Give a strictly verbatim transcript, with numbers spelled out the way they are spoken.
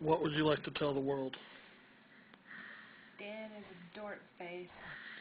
What would you like to tell the world? Dan is a dork face.